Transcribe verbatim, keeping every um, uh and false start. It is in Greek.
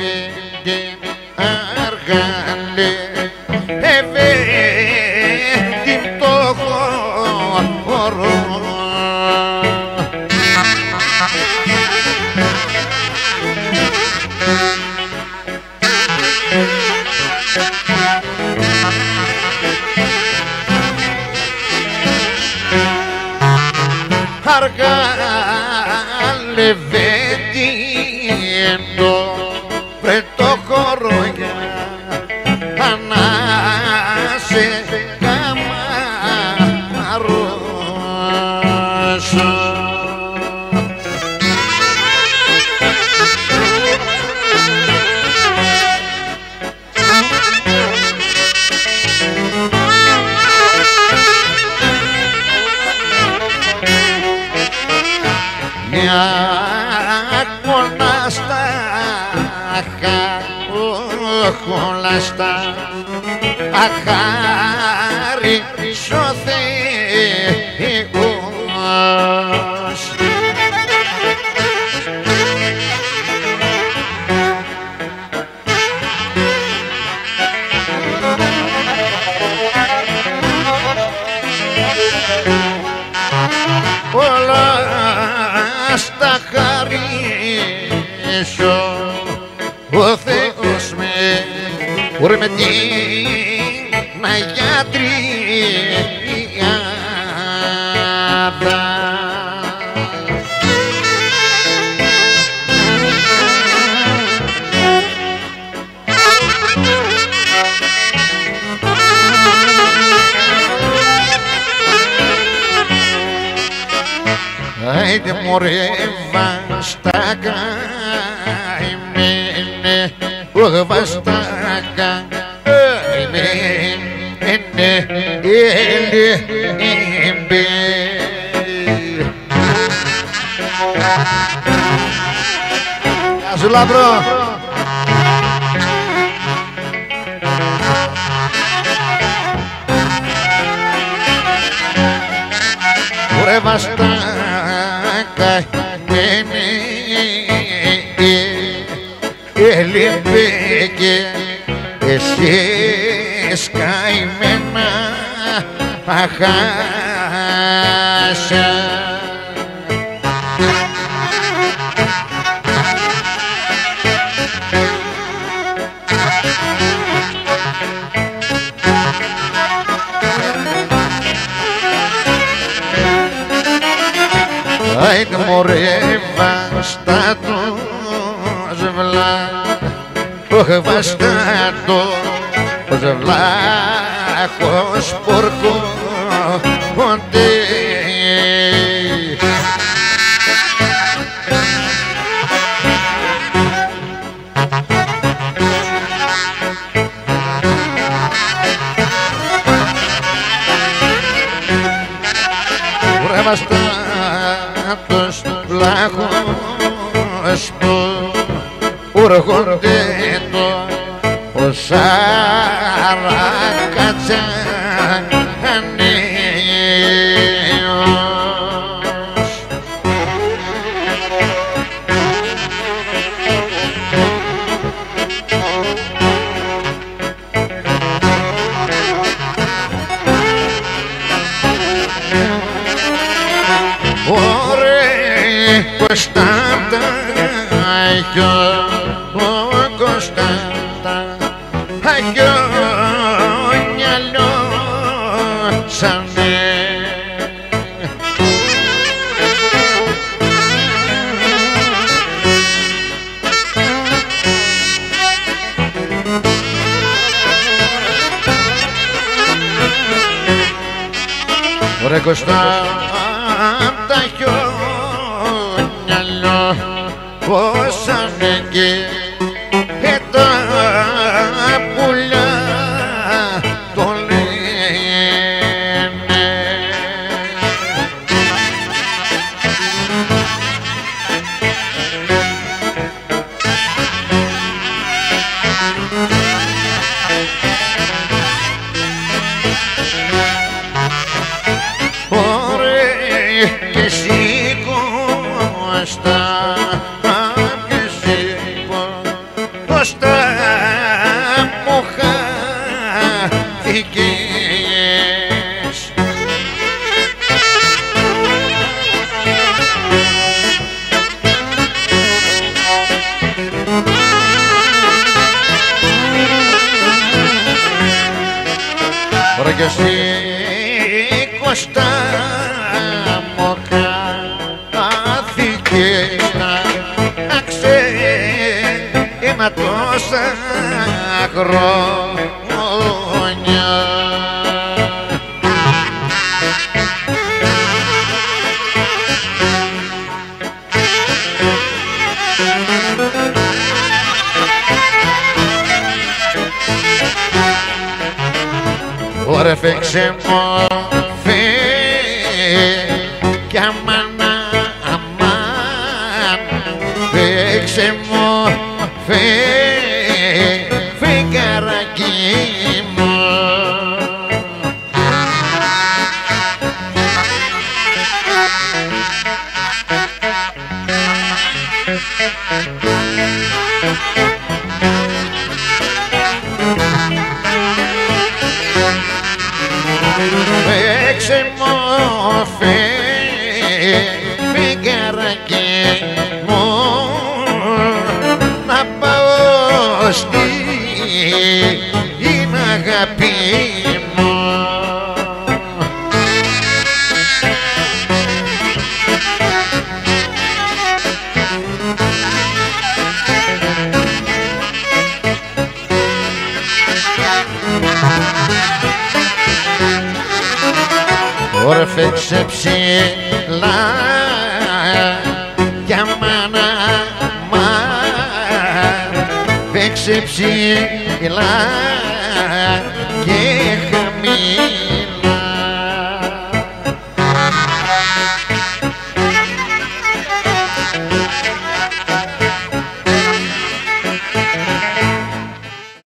λεβέντε αργάλε ευέντη το χώρο. Αργά λεβέντη εντό πρε το χώρο για ανάσε καμαρώσω. Μια κολάστα, κολάστα, αχάρι σωθέος. Όλα στα χαρίσω ο Θεός με ορμετή να γιατριάδα. Άιντε μωρέ βαστάκα εμένε, ο βαστάκα εμένε, ελέμπε. Γεια σου λαμπρό. Ρε βαστάκα μένε, έλειπε και εσείς καημένα αχάσα. Άιντε μωρέ βαστάτος βλάχος, βαστάτος βλάχος πορκώνται. Ρε βαστάτος βλάχος πορκώνται το ο Σαρακατσάνιος. Ωραία Κωνσταντά, αγιο Κωνσταντά, αγιο μυαλό σαν ωραία Κωνσταντά, αγιο μυαλό πως ανέγγε τα πουλιά το λένε. Ωραία και εσύ Κώστα, και εσύ Κώστα, Κώστα μου χάθηκες. Ωραία κι εσύ Κώστα μου χάθηκες, να ξέρεις τόσα χρόνια. Ωραία φέξε μου κι αμάν αμάν, φέξε μου φεγγαράκι μου. Φέξε μου φεγγαράκι μου, να πάω στην αγάπη μου. Ωραία φέξε ψηλά για μάνα μάνα, φέξε ψηλά